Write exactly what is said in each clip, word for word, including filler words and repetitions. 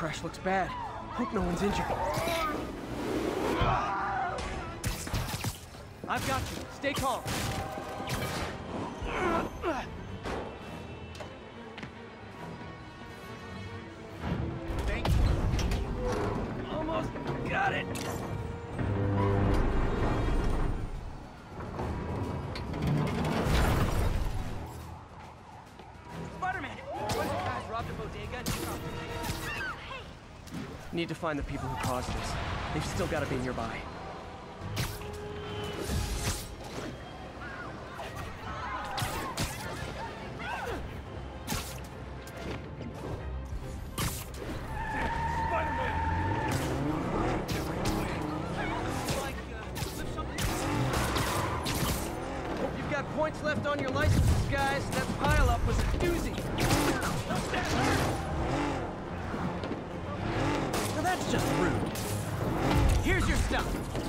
crash looks bad. Hope no one's injured. I've got you. Stay calm. Thank you. Almost got it. Spider-Man! What if you guys robbed a bodega and took off? Hey! Need to find the people who caused this. They've still got to be nearby. Points left on your licenses, guys. That pile-up was a doozy. Now that's just rude. Here's your stuff.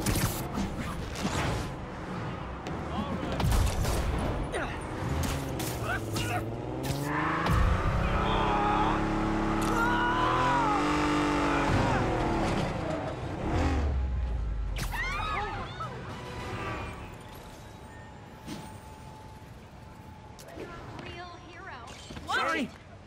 Sorry.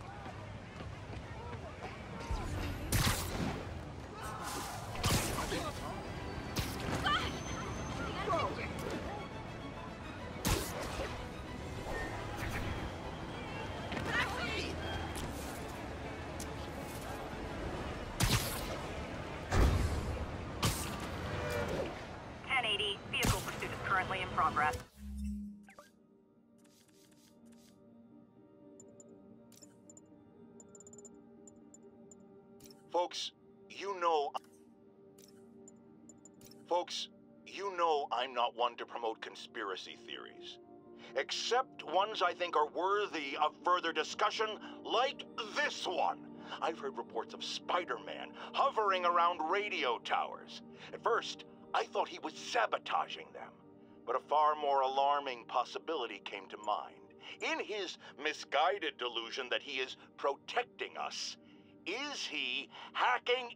ten eighty, vehicle pursuit is currently in progress. Folks, you know... Folks, you know I'm not one to promote conspiracy theories. Except ones I think are worthy of further discussion, like this one. I've heard reports of Spider-Man hovering around radio towers. At first, I thought he was sabotaging them. But a far more alarming possibility came to mind. In his misguided delusion that he is protecting us, is he hacking?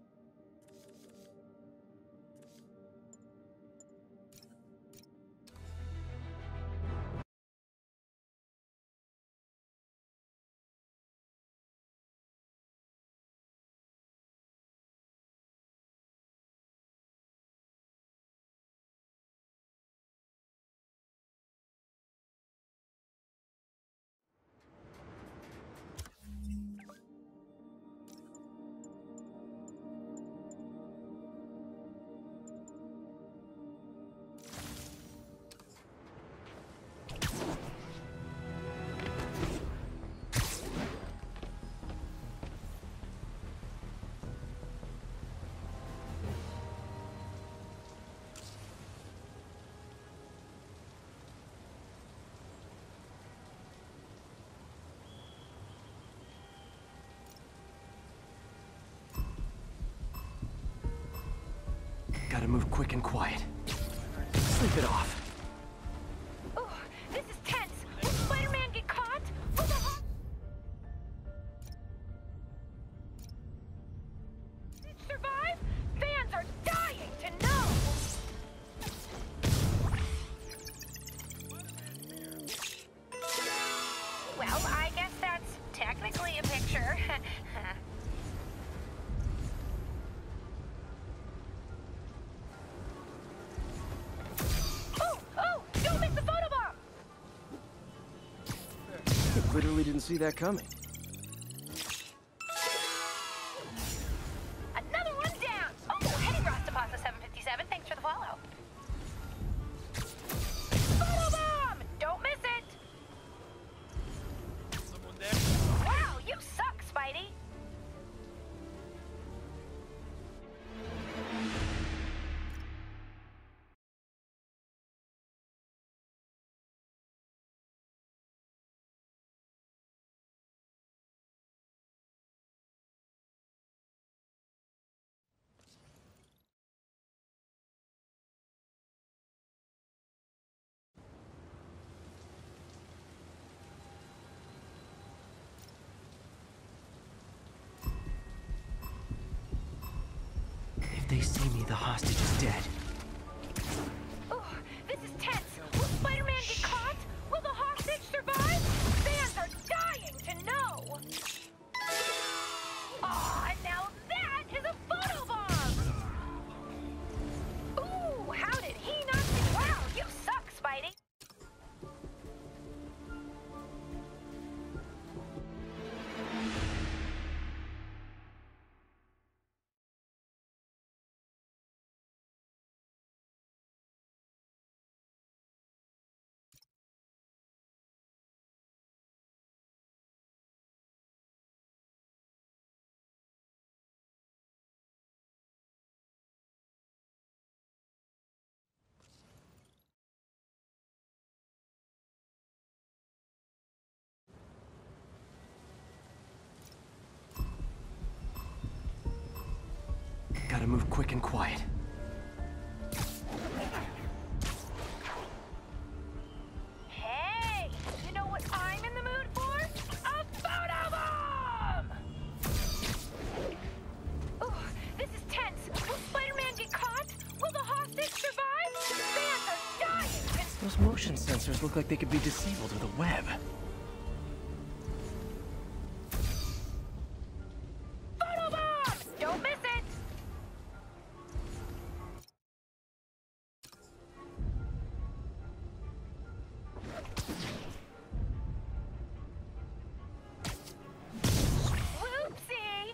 Gotta move quick and quiet. Sleep it off. Oh, this is tense. Will Spider-Man get caught? Who the hell? Did it survive? Fans are dying to know. Well, I guess that's technically a picture. Literally didn't see that coming. Another one down! Oh, hey, Rastapasa seven fifty-seven, thanks for the follow. Photobomb! Don't miss it! Someone there? Wow, you suck, Spidey! they see me, the hostage is dead. Oh, this is tense. Will Spider-Man get caught? Will the hostage survive? Fans are dying to know. Aw, now that is a photobomb! Ooh, how did he not see? Wow, you suck, Spidey! Gotta move quick and quiet. Hey, you know what I'm in the mood for? A photobomb! Oh, this is tense. Will Spider-Man get caught? Will the hostage survive? Fans are dying! Those motion sensors look like they could be disabled with a web. Photobomb! Don't miss it! Whoopsie!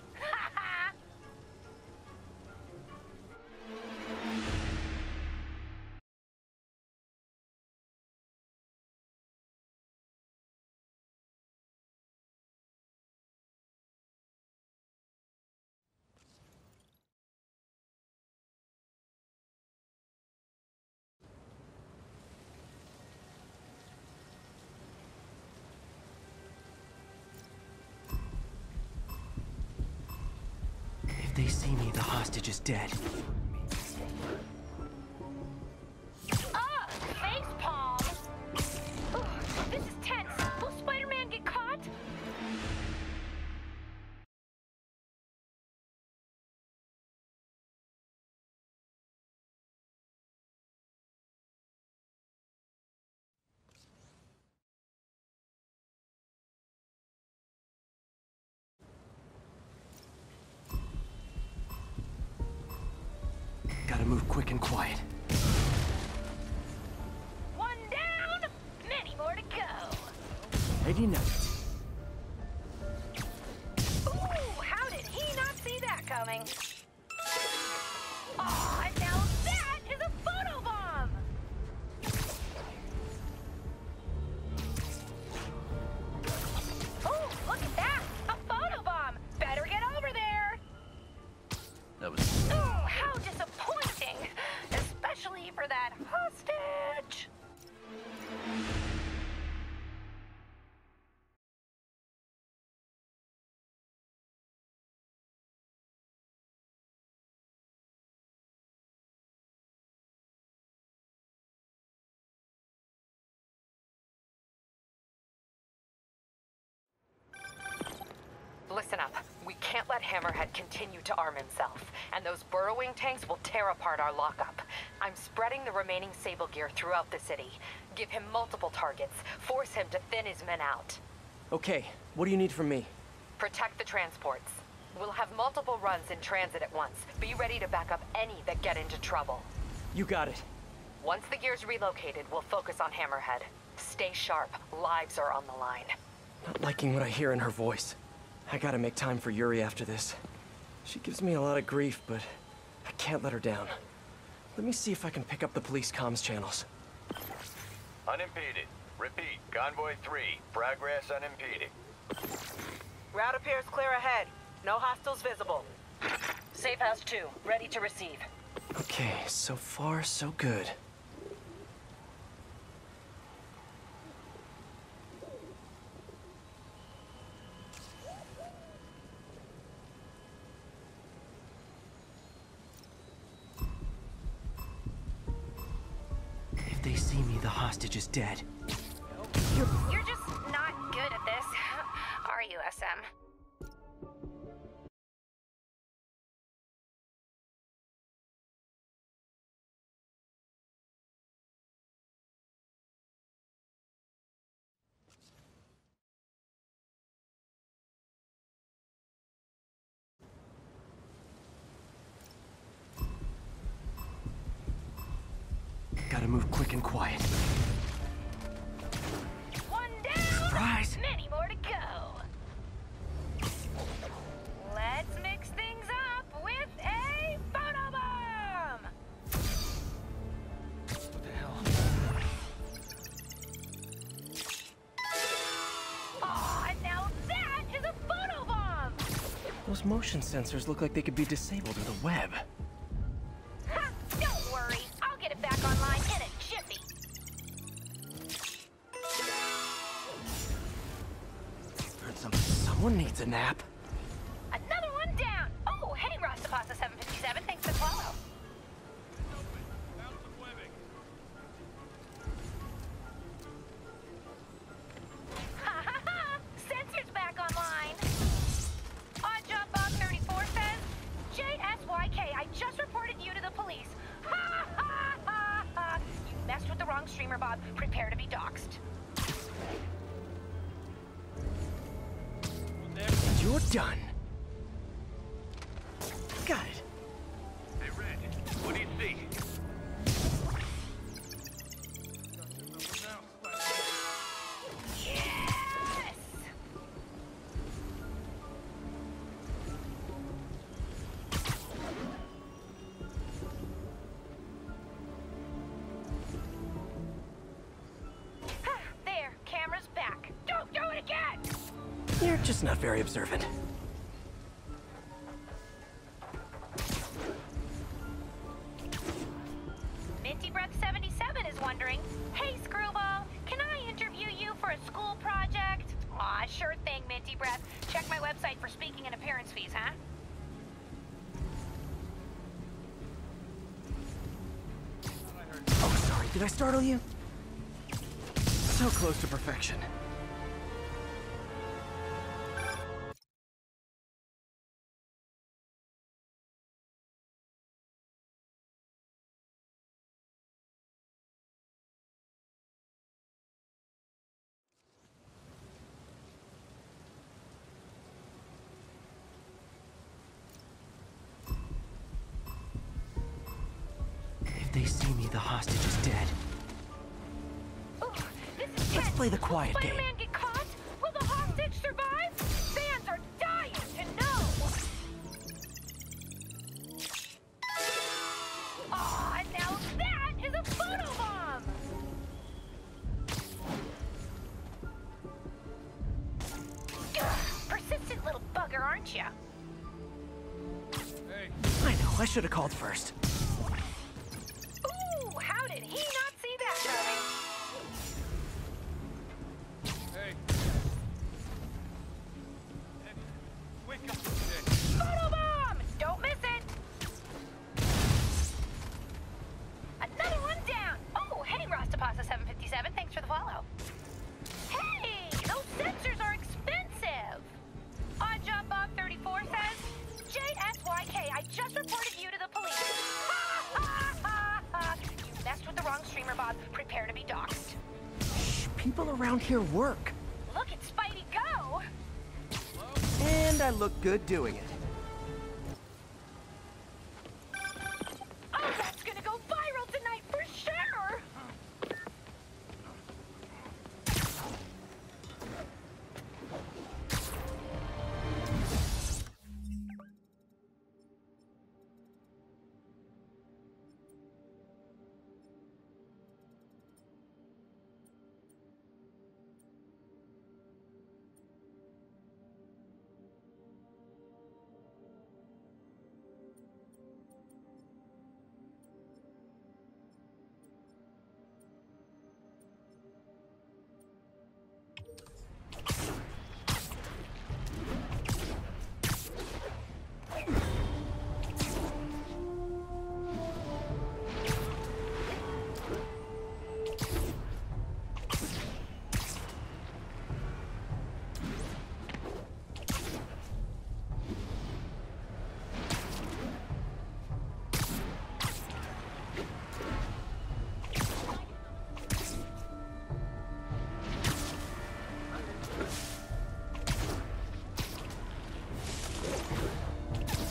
If they see me, the hostage is dead. Ah! Facepalm! Oh, this is tense. Will Spider-Man get caught? Gotta move quick and quiet. One down, many more to go. Ready now. Ooh, how did he not see that coming? Aw, now that is a photobomb! Oh, look at that! A photobomb! Better get over there! That was... Oh, how disappointing! Especially for that hostage! Listen up. We can't let Hammerhead continue to arm himself, and those burrowing tanks will tear apart our lockup. I'm spreading the remaining Sable gear throughout the city. Give him multiple targets. Force him to thin his men out. Okay, what do you need from me? Protect the transports. We'll have multiple runs in transit at once. Be ready to back up any that get into trouble. You got it. Once the gear's relocated, we'll focus on Hammerhead. Stay sharp. Lives are on the line. Not liking what I hear in her voice. I gotta make time for Yuri after this. She gives me a lot of grief, but I can't let her down. Let me see if I can pick up the police comms channels. Unimpeded. Repeat, Convoy three, progress unimpeded. Route appears clear ahead. No hostiles visible. Safe House two, ready to receive. Okay, so far so good. If they see me, the hostage is dead. You're, you're just not good at this, are you, S M? Gotta move quick and quiet. One down. Surprise! Many more to go. Let's mix things up with a photobomb. What the hell? Aw, now that is a photobomb. Those motion sensors look like they could be disabled with a web. Ha! Don't worry, I'll get it back online in a jiffy. Heard something. Someone needs a nap. Another one down. Oh, hey, Rastapasa seven fifty-seven. Thanks for the follow. Ha ha ha! Sensor's back online. Odd Job Bob thirty-four says, J S Y K, I just reported you to the police. Ha ha ha ha! You messed with the wrong streamer, Bob. Prepare to be doxxed. And you're done. Got it. Hey, Red, what do you see? Yes! There, camera's back. Don't do it again! You're just not very observant. Minty Breath seventy-seven is wondering, hey Screwball, can I interview you for a school project? Aw, sure thing, Minty Breath. Check my website for speaking and appearance fees, huh? Oh, sorry. Did I startle you? So close to perfection. If they see me, the hostage is dead. Ooh, this is Let's tense. play the quiet Will game. Spider-Man get caught? Will the hostage survive? Fans are dying to know. Aw, now that is a photobomb. Ugh, persistent little bugger, aren't you? I know. I should have called first. Ooh, how did he not see that coming? Photobomb! Don't miss it! Another one down! Oh, hey, Rastapasa seven fifty-seven, thanks for the follow. Hey, those sensors are expensive! Odd Job Bob thirty-four says, J S Y K, I just reported you to the police. Ha ha ha ha! You messed with the wrong streamer, Bob. Prepare to be doxxed. Shh, people around here work. Look at Spidey go! And I look good doing it. Oh, that's gonna go viral tonight for sure!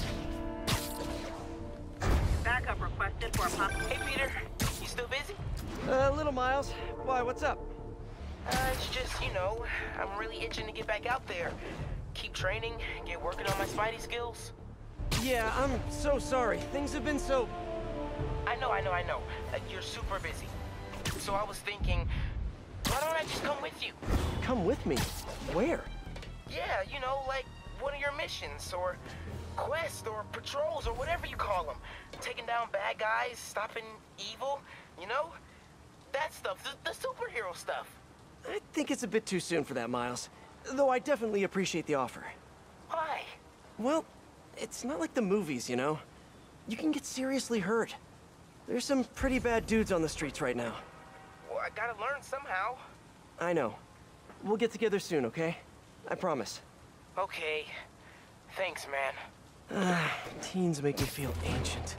Backup requested for a pop. Hey, Peter. You still busy? Uh, little Miles. Why, what's up? Uh, it's just, you know, I'm really itching to get back out there. Keep training, get working on my Spidey skills. Yeah, I'm so sorry. Things have been so... I know, I know, I know. Uh, you're super busy. So I was thinking, why don't I just come with you? Come with me? Where? Yeah, you know, like one of your missions, or quests, or patrols, or whatever you call them. Taking down bad guys, stopping evil, you know? That stuff, the, the superhero stuff. I think it's a bit too soon for that, Miles. Though I definitely appreciate the offer. Why? Well, it's not like the movies, you know? You can get seriously hurt. There's some pretty bad dudes on the streets right now. Well, I gotta learn somehow. I know. We'll get together soon, okay? I promise. Okay. Thanks, man. Ah, teens make me feel ancient.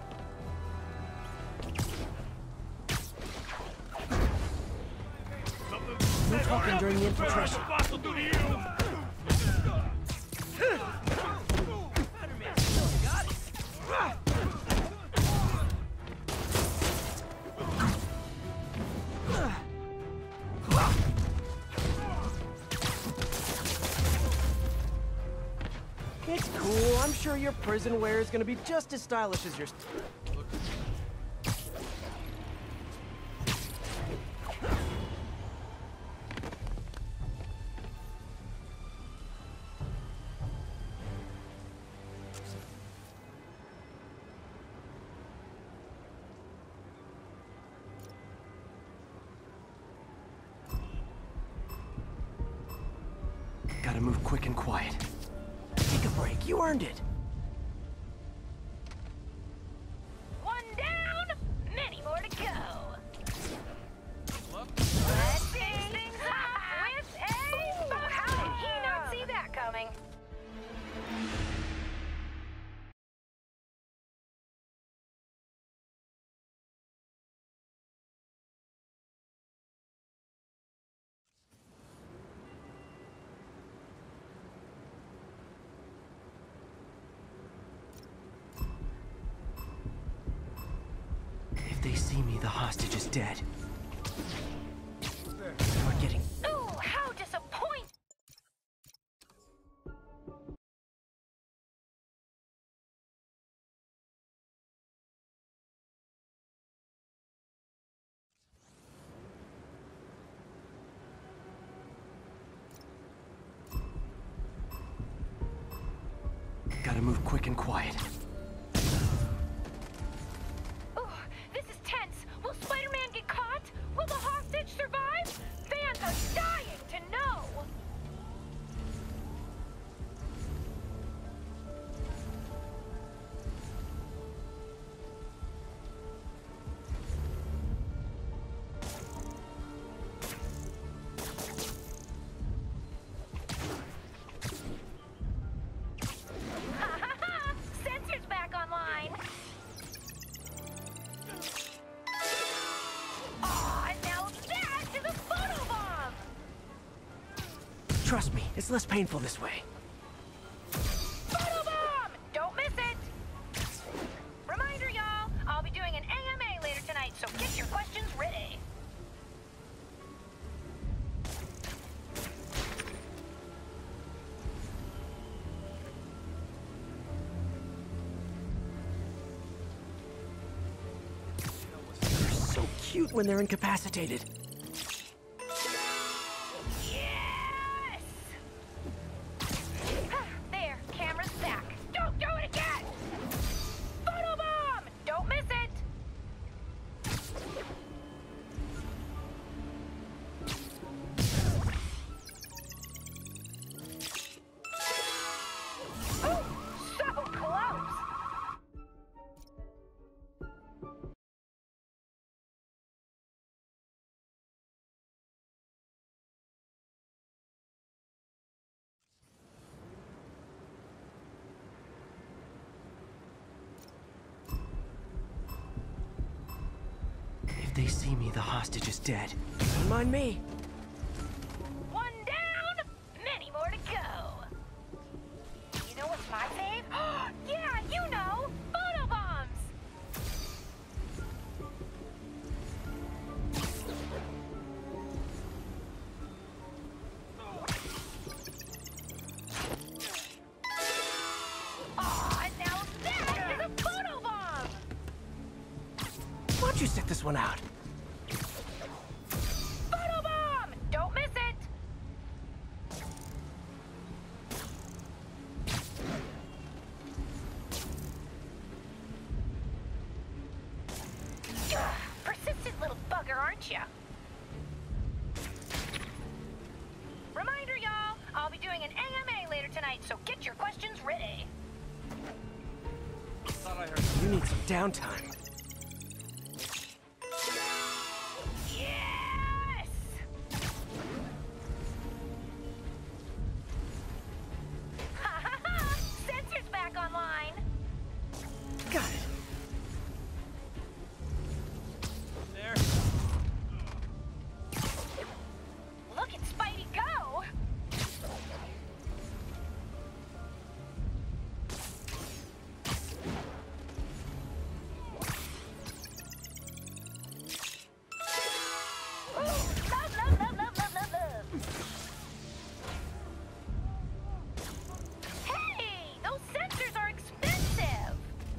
No talking during the infiltration. It's cool. I'm sure your prison wear is gonna be just as stylish as yours. Gotta move quick and quiet. Take a break. You earned it. One down, many more to go. Let's take things off with a... Ooh, how did he not see that coming? If they see me, the hostage is dead. We're getting... Ooh, how disappointing! Gotta move quick and quiet. Ooh, this is tense. Will Spider-Man get caught? Will the hostage survive? Fans are dying to know. Ha ha ha! Sensor's back online. Aw, now that is a photobomb! Trust me, it's less painful this way. Photobomb! Don't miss it! Reminder, y'all, I'll be doing an A M A later tonight, so get your questions ready. They're so cute when they're incapacitated. Yes! There, camera's back. Don't do it again! Photobomb! Don't miss it! Ooh, so close! If they see me, the hostage is dead. Don't mind me. One down, many more to go. You know what's my fave? Yeah, you know! Photobombs! don't you sit this one out? Photobomb! Don't miss it! Ugh, persistent little bugger, aren't you? Reminder, y'all, I'll be doing an A M A later tonight, so get your questions ready. Thought I heard you need some downtime. Yes! Ha ha ha! Sensor's back online. Got it. There. Look at Spidey go! Ooh, love, love, love, love, love, love, love. Hey, those sensors are expensive.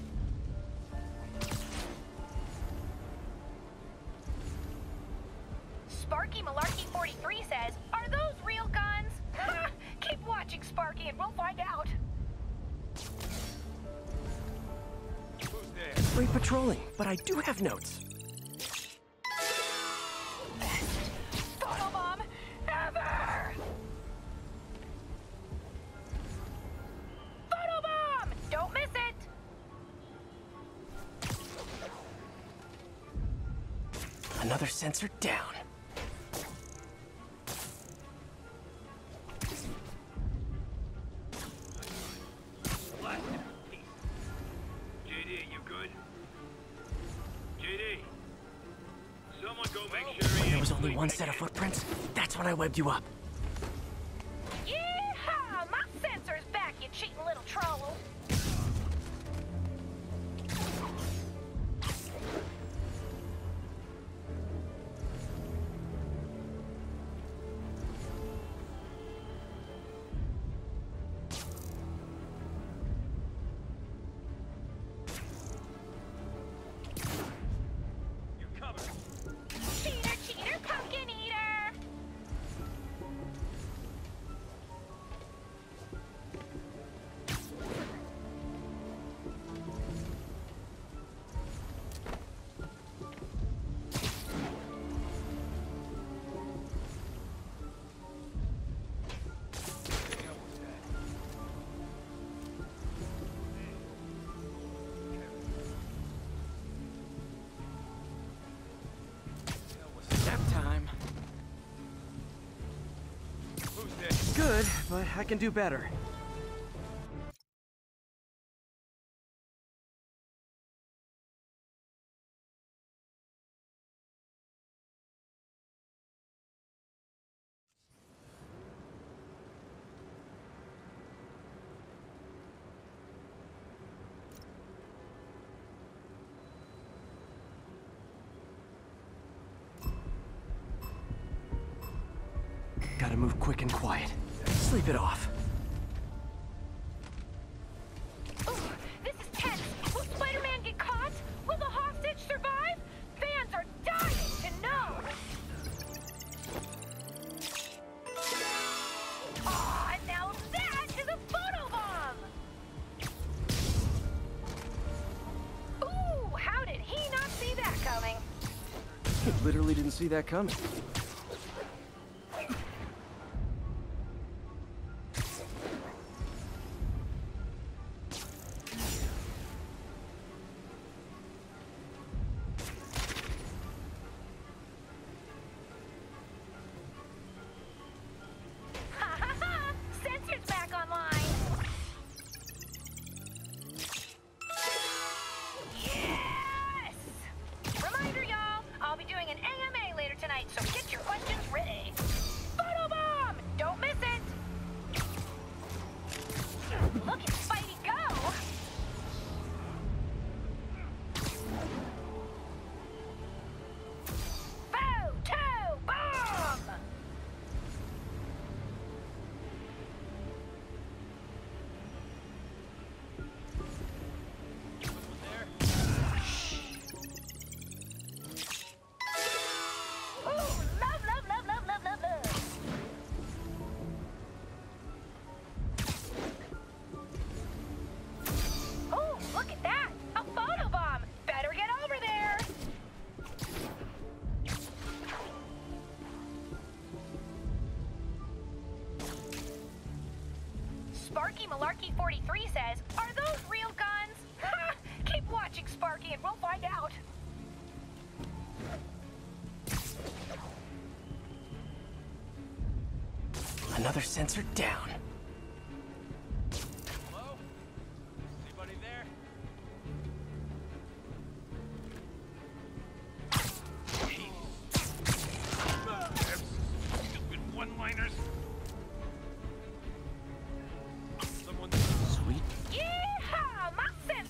Sparky Malarkey forty-three says, are those real guns? Ha! Keep watching, Sparky, and we'll find out. Great patrolling, but I do have notes. Best photobomb ever! Photobomb! Don't miss it! Another sensor down. J D, you good? J D, someone go make sure he There was ain't only one sleeping set of again. footprints. That's when I webbed you up. Yeehaw! My sensor's back, you cheating little troll! You covered. Cheater, cheater, pumpkin eater! Nap time. Who's this? Good, but I can do better. Gotta move quick and quiet. Sleep it off. Ooh, this is tense. Will Spider-Man get caught? Will the hostage survive? Fans are dying to know. Aw, now that is a photobomb! Ooh, how did he not see that coming? Literally didn't see that coming. Ha ha ha! Sensor's back online. Yes! Reminder, y'all, I'll be doing an A M A later tonight, so get your Sparky Malarkey forty-three says, are those real guns? Ha! Keep watching, Sparky, and we'll find out. Another sensor down. Hello? Anybody there? Stupid one-liners. Someone. Sweet. Yeehaw! My sense.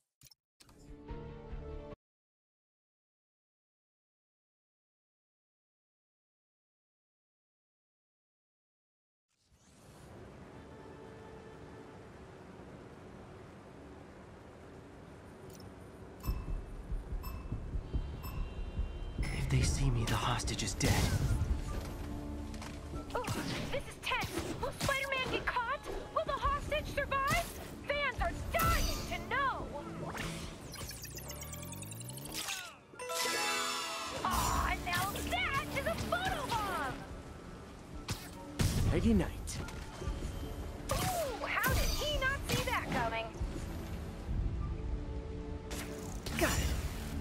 If they see me, the hostage is dead. Ooh, this is tense. Will Spider-Man get caught? Will the hostage survive? Fans are dying to know. Aw, now that is a photobomb! Peggy Knight. Ooh, how did he not see that coming? Got it.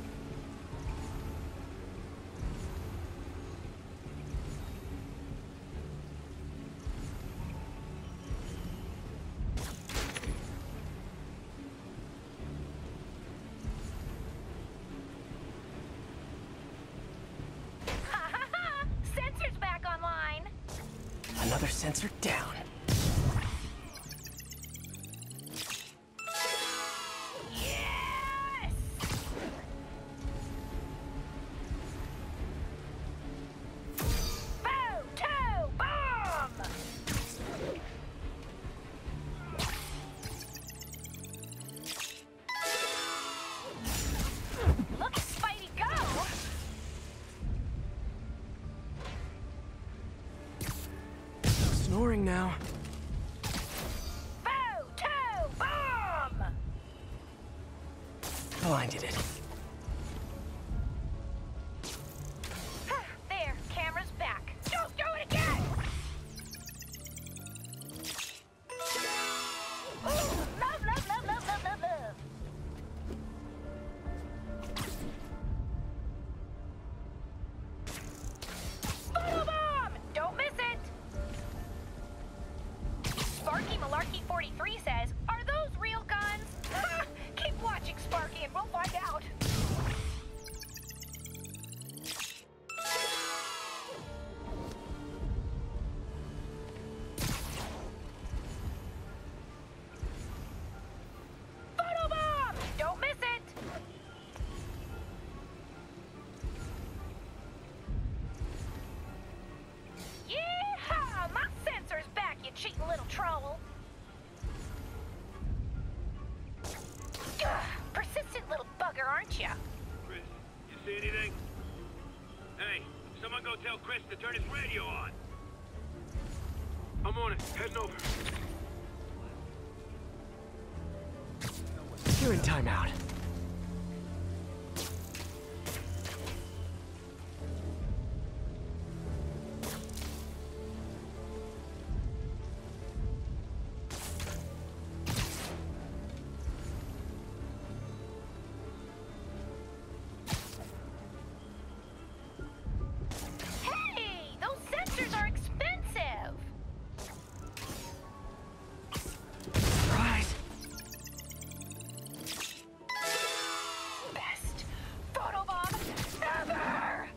Ha ha ha! Sensor's back online. Another sensor down. Yes! Photo bomb! Look at Spidey go! Snoring now. Photo bomb! Blinded it. There, camera's back. Don't do it again! Ooh, love, love, love, love, love, love, love. Photobomb! Don't miss it! Sparky Malarkey forty-three says, are those real guns? Ha! Keep watching, Sparky, and we'll find out. Photobomb! Don't miss it! Yeehaw! My sensor's back, you cheating little troll! Ugh, persistent little bugger, aren't you? Chris, you see anything? Hey, someone go tell Chris to turn his radio on. I'm on it. Heading over. You're in timeout. Hey, those sensors are expensive! Surprise! Best photobomb ever!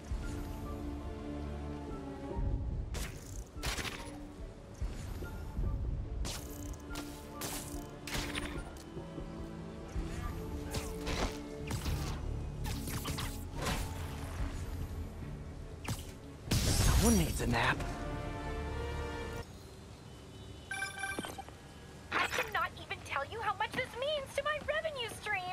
Someone needs a nap. I cannot even tell you how much this means to my revenue stream!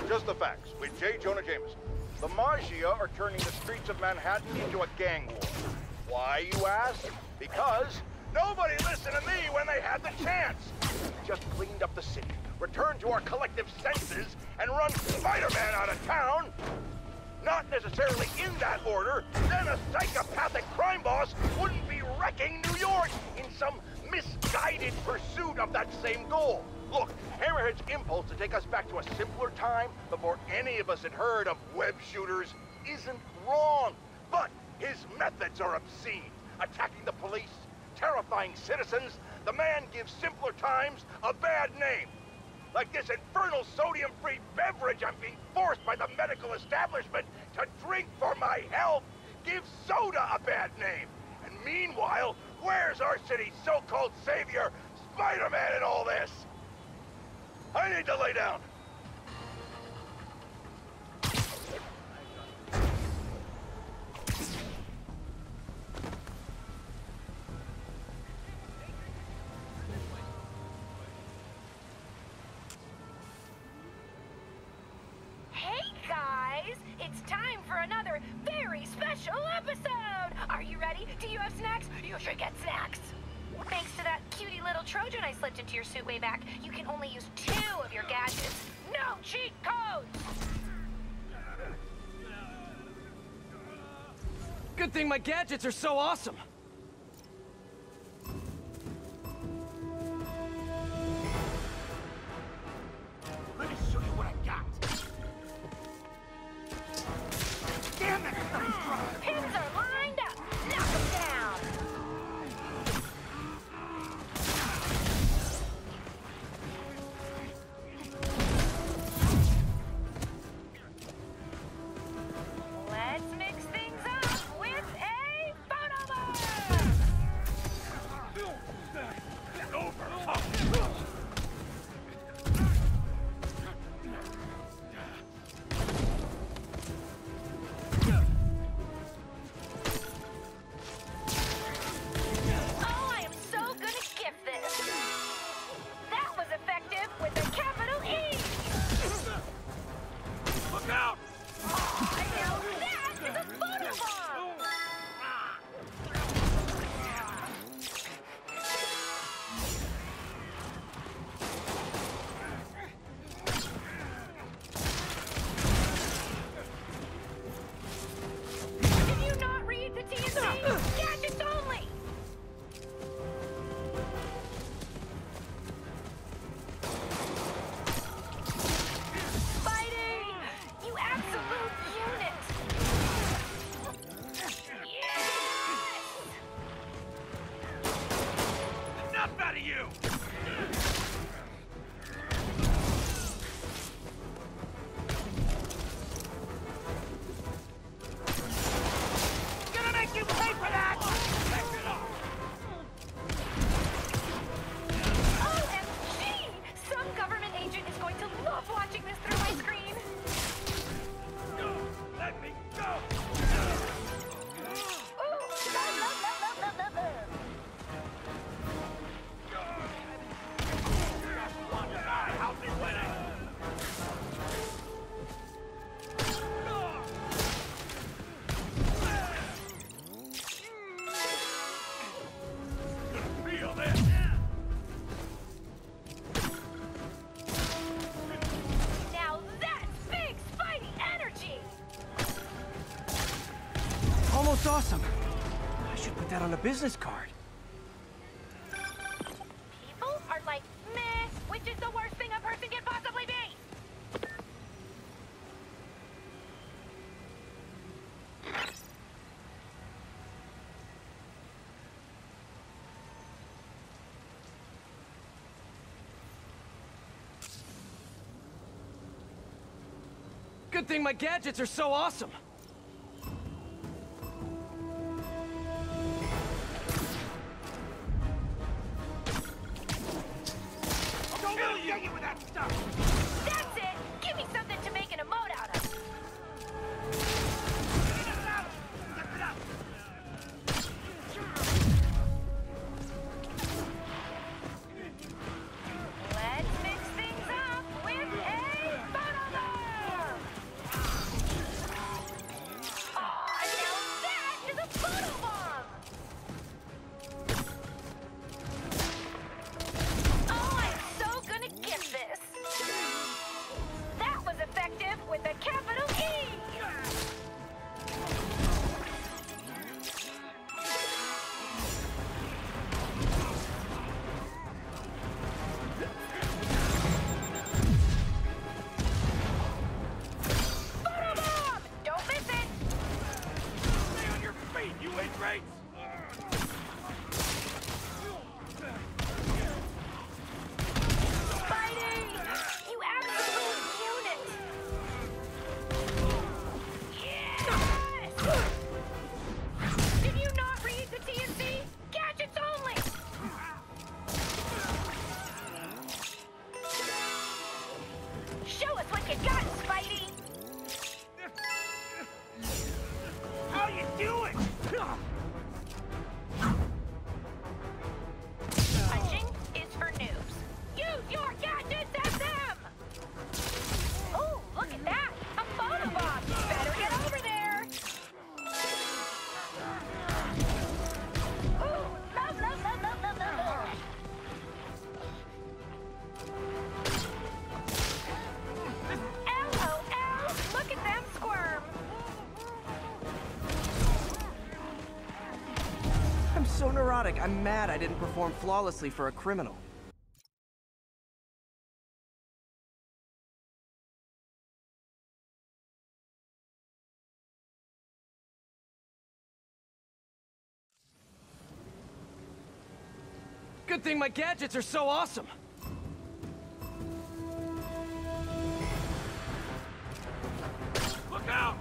Just the facts, with J. Jonah Jameson. The Maggia are turning the streets of Manhattan into a gang war. Why, you ask? Because nobody listened to me when they had the chance. We just cleaned up the city, returned to our collective senses, and run Spider-Man out of town. Not necessarily in that order, then a psychopathic crime boss wouldn't be wrecking New York in some misguided pursuit of that same goal. Look, Hammerhead's impulse to take us back to a simpler time before any of us had heard of web shooters isn't wrong. But his methods are obscene. Attacking the police, terrifying citizens, the man gives simpler times a bad name. Like this infernal sodium-free beverage I'm being forced by the medical establishment to drink for my health gives soda a bad name. And meanwhile, where's our city's so-called savior, Spider-Man, in all this? I need to lay down. It's time for another very special episode! Are you ready? Do you have snacks? You should get snacks! Thanks to that cutie little Trojan I slipped into your suit way back, you can only use two of your gadgets. No cheat codes! Good thing my gadgets are so awesome! Let me show you what I got. Damn it! Pins are lined up! Knock them down! Let's mix things up with a photobomb! Oh, I am so gonna gift this! That was effective with a capital E! Look out! I know that is a photobomb! Did you not read the T N C? Gadgets only! Spidey! You absolute unit! Yes! Enough out of you! Gonna make you pay for that! O M G! Some government agent is going to love watching this through my screen! Go! Let me go! Ooh! Love, love, love, love, love, love, love. Help me with it! Feel this! Now that's big Spidey energy! Almost awesome. I should put that on a business card. People are like, meh, which is the worst thing a person can possibly be? Good thing my gadgets are so awesome! Don't let me get you with that stuff! That's it! Give me something to make an emote out of! Get it out! Get it out! Let's mix things up with a photobomb! chaotic, I'm mad I didn't perform flawlessly for a criminal. Good thing my gadgets are so awesome! Look out!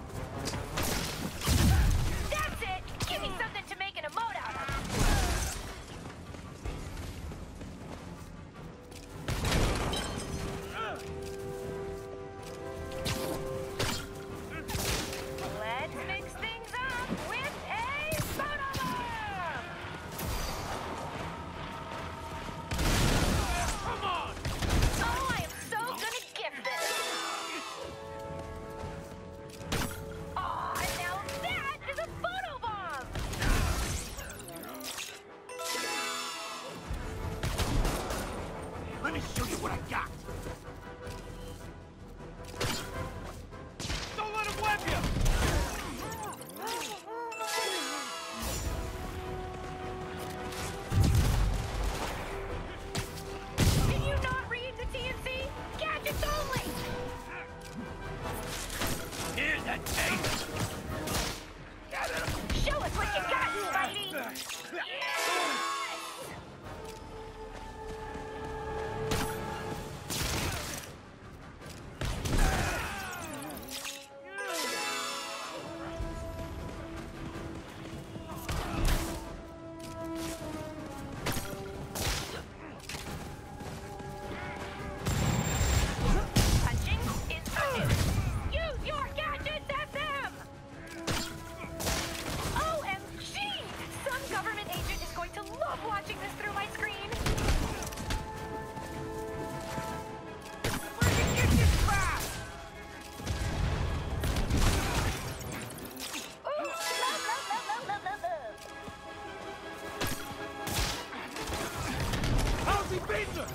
That's it! Give me something to make an emote out of. Let's mix things up with a photobomb! Come on! Oh, I am so gonna gift this! Aw, now that is a photobomb! Let me show you what I got! Don't let him web you! Did you not read the T N C? Gadgets only! Here's that tape! Show us what you got, Spidey! Yes! Punching is punching. Use your gadgets at them! O M G! Some government agent is going to love watching this through my screen. Where'd you get this crap? Ooh, love, love, love, love, love, love, love. How's he beating her?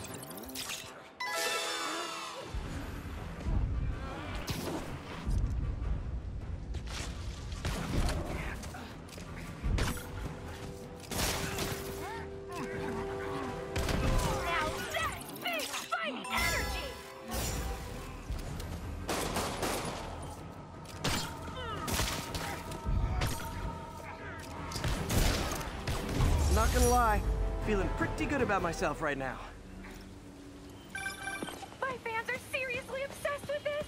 Now that's big Spidey energy! Not gonna lie, feeling pretty good about myself right now. My fans are seriously obsessed with this!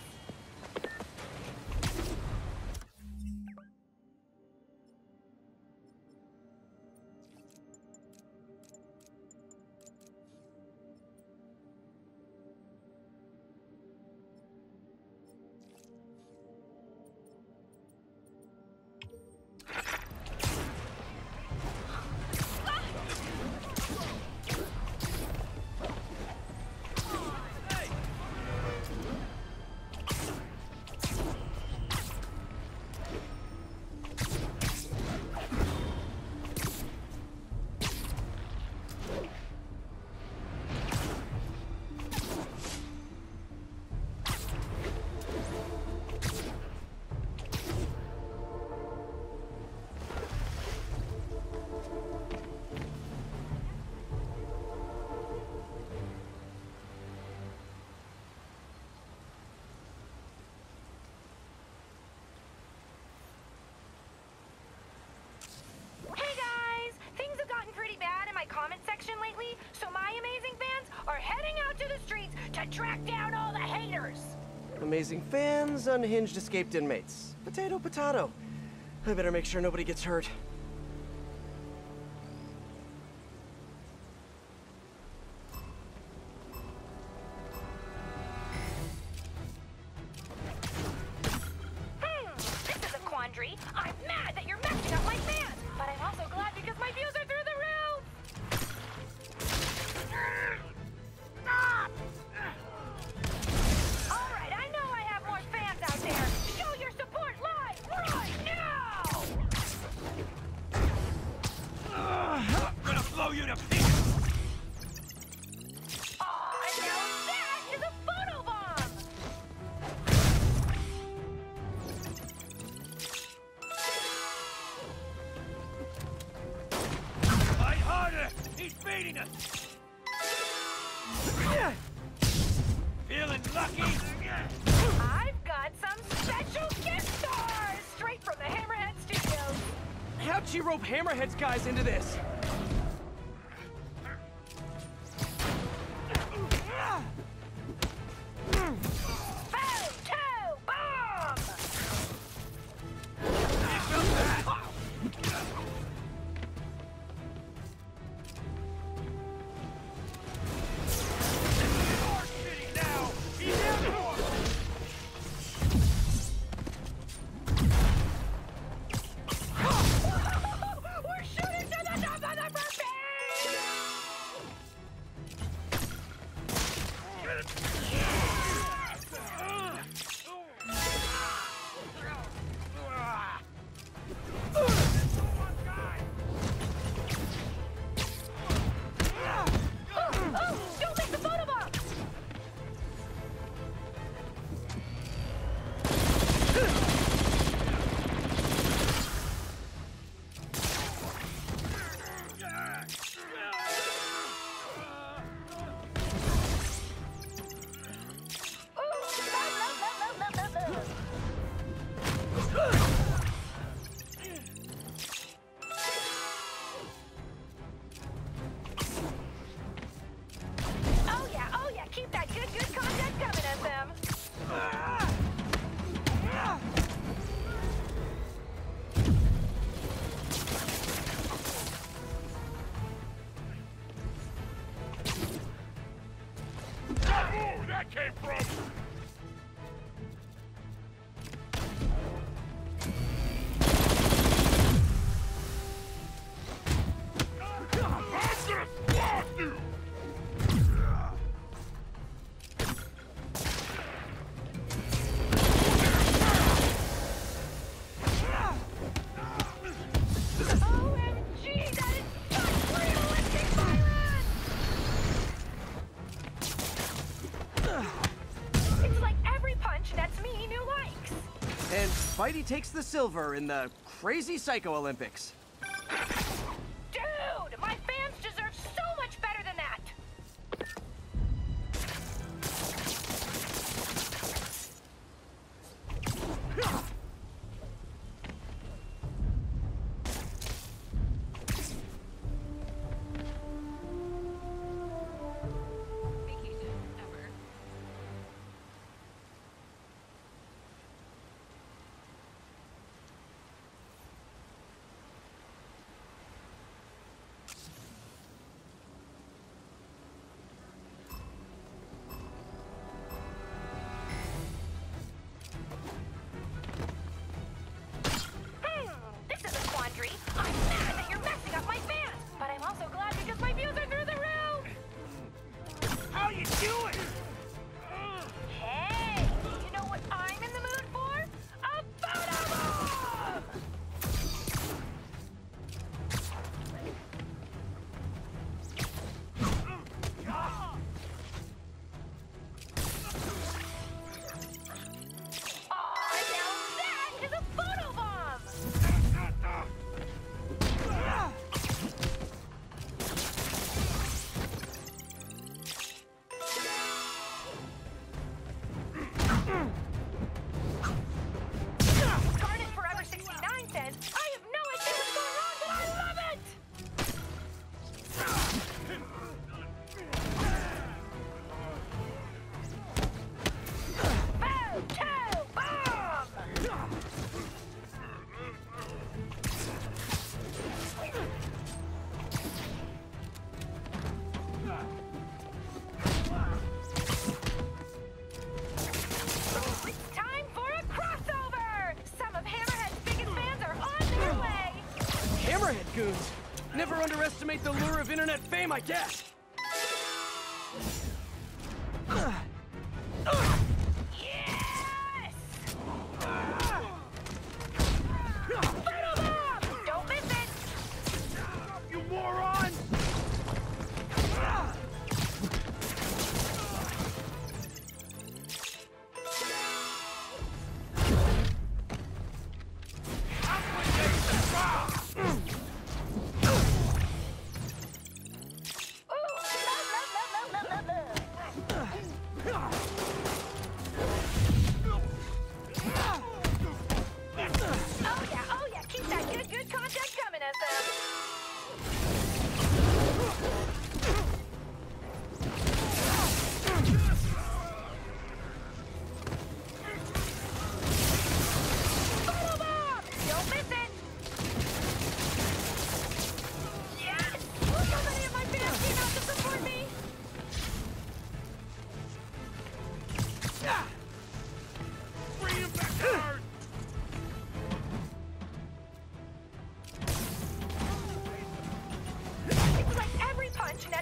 Hey guys! Things have gotten pretty bad in my comment section lately, so my amazing fans are heading out to the streets to track down all the haters! Amazing fans, unhinged escaped inmates. Potato, potato. I better make sure nobody gets hurt. Hmm, this is a quandary. I'm mad that you're messing up my fans, but I'm also glad because my views are through the roof! Alright, I know I have more fans out there. Show your support live right now! I'm gonna blow you to pieces! Aw, now that is a photobomb! Fight hard! there! He's beating us! Feeling lucky? I've got some special gift stars straight from the Hammerhead Studios. How'd she rope Hammerhead's guys into this? Boom! Two! Bomb! We're shooting to the top of the building! Oh, don't make the photobomb! Oh yeah, oh yeah, keep that good, good content coming, F M. Where that came from? I'm gonna squash you! O M G, that is such realistic violence! It's like every punch nets me new likes. And Spidey takes the silver in the Crazy Psycho Olympics. Dude, my fans deserve so much better than that. Hmm, this is a quandary. I'm mad that you're messing up my fans, but I'm also glad because my views are through the roof. How you doing? Hey, you know what I'm in the mood for? A photobomb! Aw, now that is a photobomb! Garnet Forever sixty-nine says, I have no idea what's going on, but I love it! Boom! Two! Bomb! It's time for a crossover! Some of Hammerhead's biggest fans are on their way! Hammerhead goons! Never underestimate the lure of internet fame, I guess! Yes! Photobomb! Don't miss it! You moron!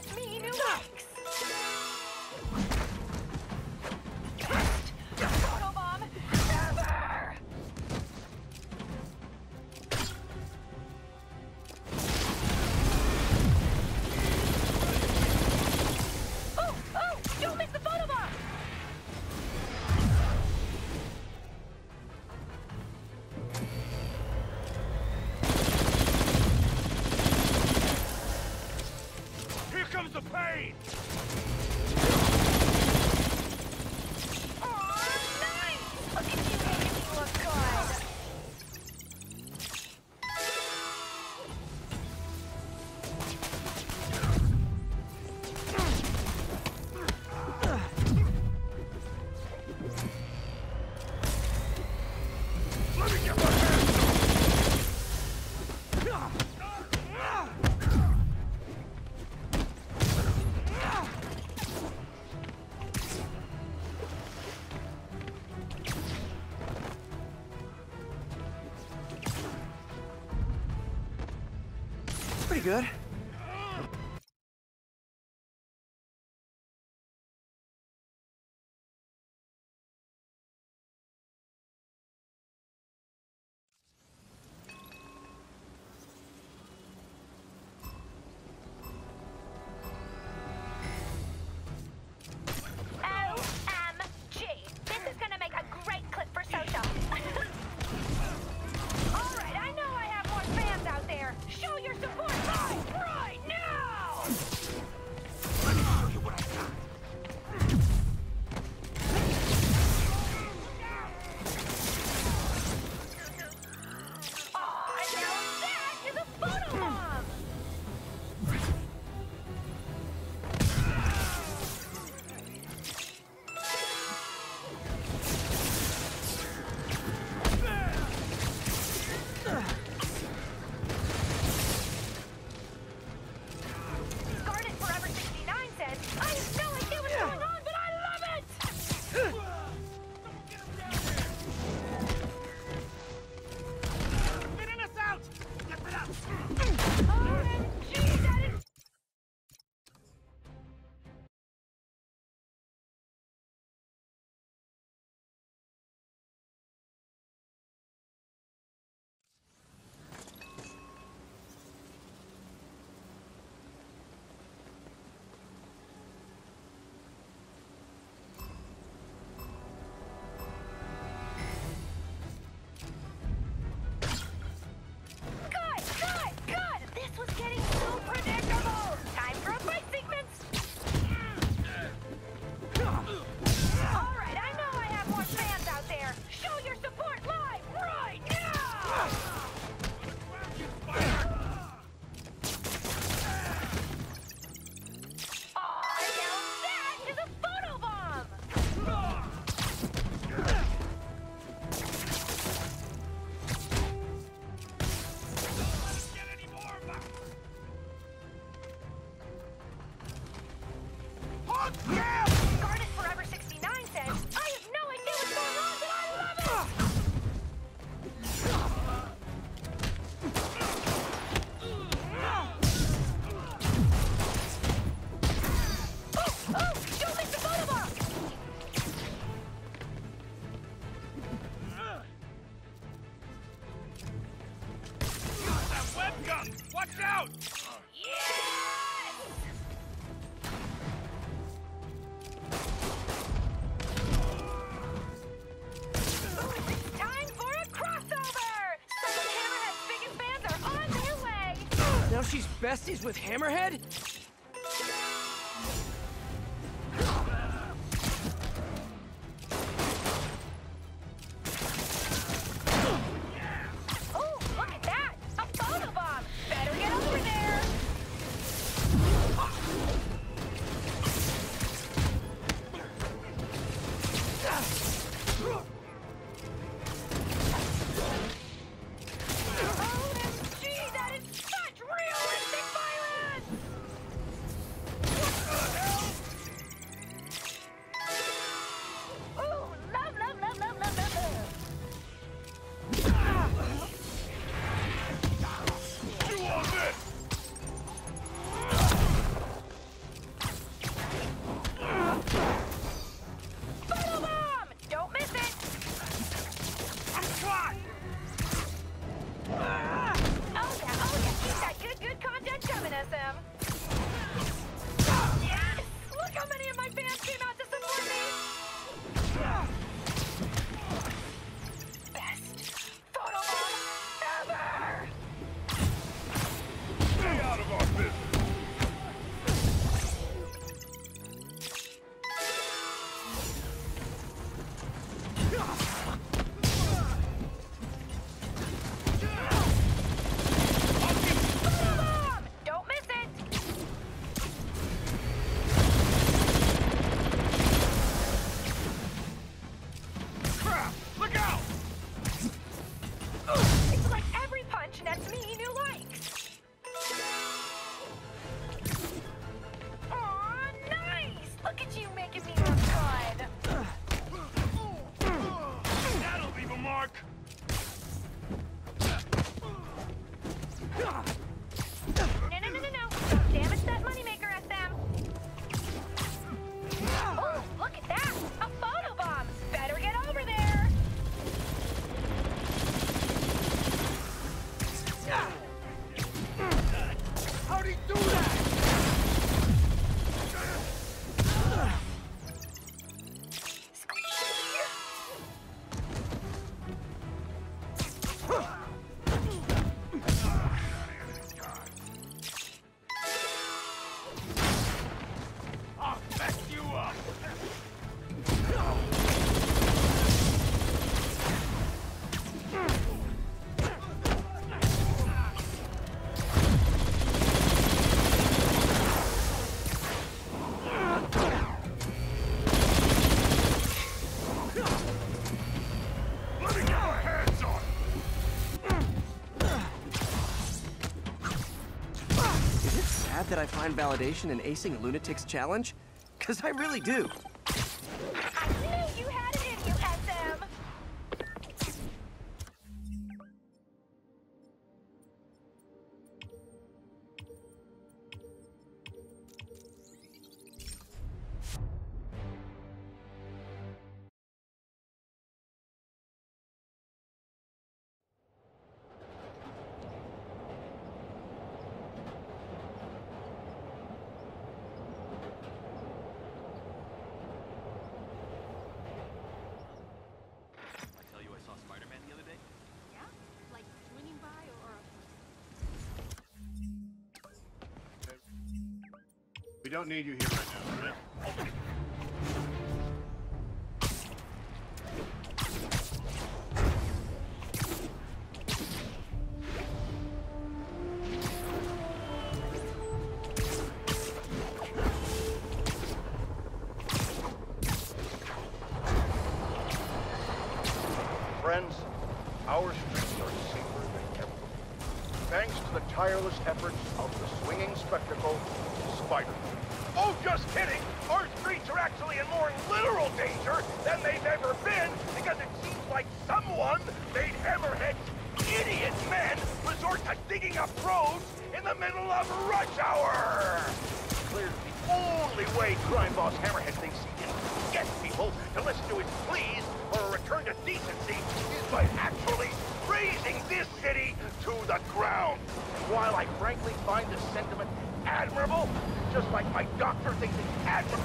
That's me, new likes. Photobomb ever. Oh, oh, don't miss the photobomb. Here comes the pain! Aw, nice! Look at you making me look good. Let me get my hands Pretty good. O M G. This is gonna make a great clip for social. All right, I know I have more fans out there. Show your support live right now! Let me show you what I got. Aw, now that is a photobomb! Garnet Forever sixty-nine says, I have no idea what's going on, but I love it! Spinning us out! Get it up! O M G, that is... Good, good, good! This was getting so predictable! Time for a fight sequence! All right, I know I have more fans out there. Show your support live right now! Aw, now that is a photobomb! Get any more of them! Hot damn! Garnet Forever sixty-nine says, I have no idea what's going on, but I love it! Oh, oh, don't miss the photobomb! That web gun! Watch out! Yes! Ooh, it's time for a crossover! Some of Hammerhead's biggest fans are on their way! Now she's besties with Hammerhead? Oh, look at that! A photobomb! Better get over there! O M G, that is such realistic violence! What the hell? I find validation in acing Lunatic's challenge? Because I really do. I knew you had it in you, S M! We don't need you here right now, right? Friends, our streets are safer than ever before, thanks to the tireless efforts of the swinging spectacle, Spider-Man. Oh, just kidding! Our streets are actually in more literal danger than they've ever been, because it seems like someone made Hammerhead's idiot men resort to digging up roads in the middle of rush hour! Clearly, the only way crime boss Hammerhead thinks he can get people to listen to his pleas for a return to decency is by actually razing this city to the ground. And while I frankly find this sentiment admirable, just like my doctor thinks it's admirable.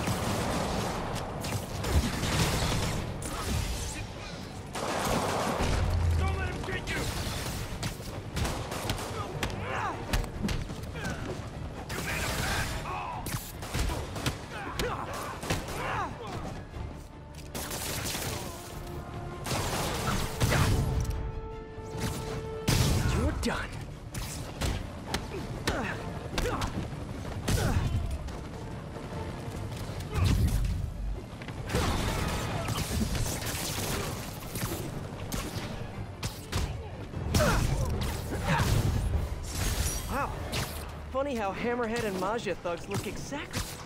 Don't let him get you! You made a bad call! You're done. Wow. Funny how Hammerhead and Maggia thugs look exactly...